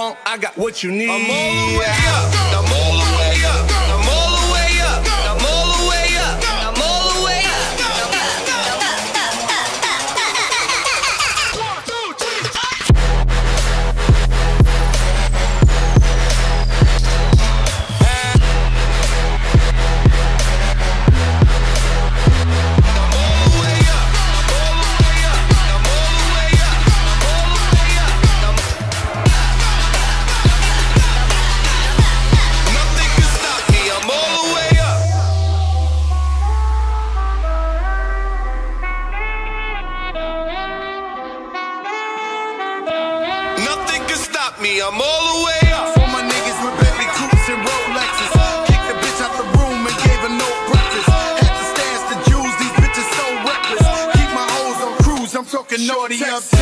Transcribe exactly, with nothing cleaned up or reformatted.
want, I got what you need. I'm all the way up, I'm all the way up, I'm all the way up, I'm all the way up, I'm all the way up. One, two, three, me, I'm all the way up. For my niggas with Bentley coupes and Rolexes, kicked the bitch out the room and gave her no breakfast. Had to stash the jewels, these bitches so reckless. Keep my hoes on cruise, I'm talking naughty up.